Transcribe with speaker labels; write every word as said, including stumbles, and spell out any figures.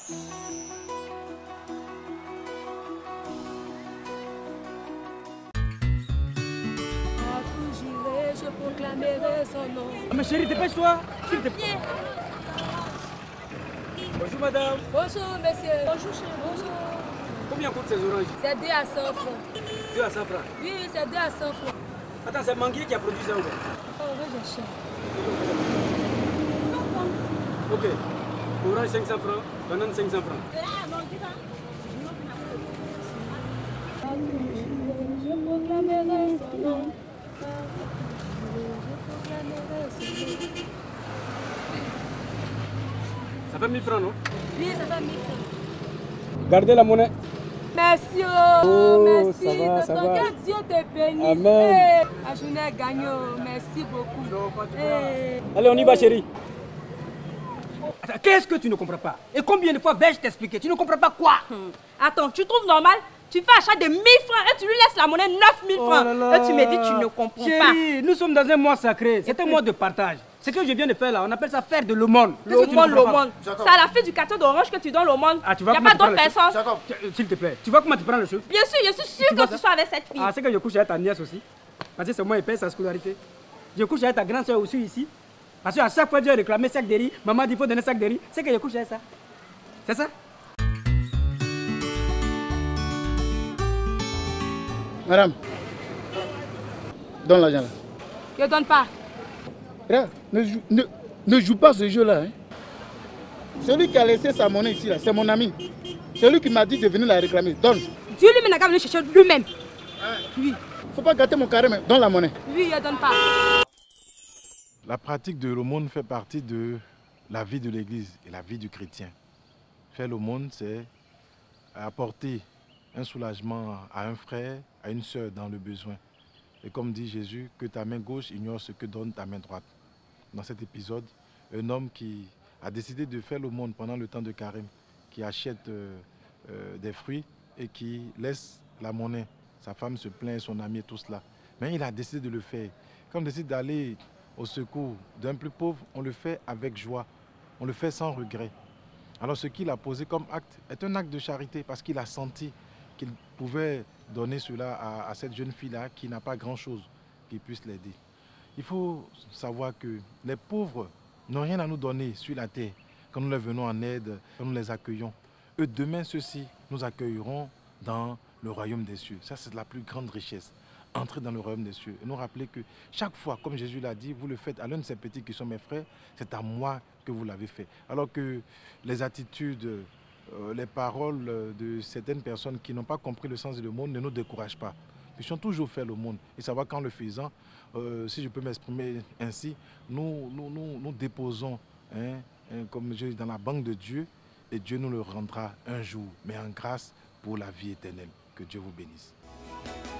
Speaker 1: Je proclamerai son nom.
Speaker 2: Ah, ma chérie, dépêche-toi. S'il te plaît. Bonjour madame.
Speaker 1: Bonjour monsieur. Bonjour chérie. Bonjour.
Speaker 2: Combien coûtent ces oranges?
Speaker 1: C'est deux à cent francs.
Speaker 2: deux à cent francs?
Speaker 1: Oui, c'est deux à cent francs.
Speaker 2: Attends, c'est Manguier qui a produit ça ou pas?
Speaker 1: Oh, oui, j'ai cher.
Speaker 2: Ok. Orange cinq cents francs, banane cinq cents francs.
Speaker 1: Je proclamerai son nom.
Speaker 2: Ça fait mille francs, non?
Speaker 1: Oui, ça fait mille francs.
Speaker 2: Gardez la monnaie.
Speaker 1: Merci, oh,
Speaker 2: Oh,
Speaker 1: merci.
Speaker 2: ça va, ça va.
Speaker 1: Que Dieu te bénisse.
Speaker 2: Amen.
Speaker 1: Hey, la journée est gagnée, oh, merci beaucoup.
Speaker 2: Non, pas de
Speaker 1: Hey.
Speaker 2: Allez, on y va, chérie. Attends, qu'est-ce que tu ne comprends pas? Et combien de fois vais-je t'expliquer? Tu ne comprends pas quoi?
Speaker 3: Hmm. Attends, tu trouves normal? Tu fais achat de mille francs et tu lui laisses la monnaie neuf mille francs.
Speaker 2: Oh là là.
Speaker 3: Et tu me dis tu ne comprends
Speaker 2: Chérie,
Speaker 3: pas.
Speaker 2: Chérie, nous sommes dans un mois sacré. C'est un mois de partage. Ce que je viens de faire là, on appelle ça faire de l'aumône.
Speaker 3: L'aumône, l'aumône. C'est à la fille du carton d'orange que tu donnes l'aumône.
Speaker 2: Ah, tu
Speaker 3: Il
Speaker 2: vois
Speaker 3: n'y a
Speaker 2: comment
Speaker 3: pas
Speaker 2: tu
Speaker 3: d'autre
Speaker 2: prends
Speaker 3: personne.
Speaker 2: le chef? S'il te plaît, tu vois comment tu prends le chef?
Speaker 3: Bien sûr, je suis sûre
Speaker 2: Tu vois
Speaker 3: que tu
Speaker 2: ça?
Speaker 3: sois avec cette fille.
Speaker 2: Ah, c'est que je couche avec ta nièce aussi. Parce que c'est moi qui paye sa scolarité. Je couche avec ta grande soeur aussi ici. Parce qu'à chaque fois que j'ai réclamé sac de riz, maman dit qu'il faut donner sac de riz. C'est que je couche avec ça. C'est ça?
Speaker 4: Madame, donne l'argent là.
Speaker 1: Je ne donne pas.
Speaker 4: Regarde, ne, joue- ne, ne joue pas ce jeu-là. Hein. Celui qui a laissé sa monnaie ici, là, c'est mon ami. Celui qui m'a dit de venir la réclamer. Donne.
Speaker 3: Dieu lui n'a qu'à venir chercher lui-même.
Speaker 4: Oui. Faut pas gâter mon carré, mais donne la monnaie.
Speaker 1: Oui, je ne donne pas.
Speaker 5: La pratique de l'aumône fait partie de la vie de l'Église et la vie du chrétien. Faire l'aumône, c'est apporter un soulagement à un frère, à une sœur dans le besoin. Et comme dit Jésus, que ta main gauche ignore ce que donne ta main droite. Dans cet épisode, un homme qui a décidé de faire l'aumône pendant le temps de carême, qui achète euh, euh, des fruits et qui laisse la monnaie. Sa femme se plaint, son ami et tout cela. Mais il a décidé de le faire. Quand on décide d'aller au secours d'un plus pauvre, on le fait avec joie. On le fait sans regret. Alors ce qu'il a posé comme acte est un acte de charité parce qu'il a senti qu'il pouvait donner cela à, à cette jeune fille-là qui n'a pas grand-chose qui puisse l'aider. Il faut savoir que les pauvres n'ont rien à nous donner sur la terre quand nous les venons en aide, quand nous les accueillons. Eux, demain, ceux-ci nous accueilleront dans le royaume des cieux. Ça, c'est la plus grande richesse. Entrer dans le royaume des cieux. Et nous rappeler que chaque fois, comme Jésus l'a dit, vous le faites à l'un de ces petits qui sont mes frères, c'est à moi que vous l'avez fait. Alors que les attitudes, euh, les paroles de certaines personnes qui n'ont pas compris le sens de l'aumône ne nous découragent pas. Puissions toujours faire l'aumône et savoir qu'en le faisant, euh, si je peux m'exprimer ainsi, nous, nous, nous, nous déposons, hein, hein, comme je dis, dans la banque de Dieu et Dieu nous le rendra un jour, mais en grâce pour la vie éternelle. Que Dieu vous bénisse.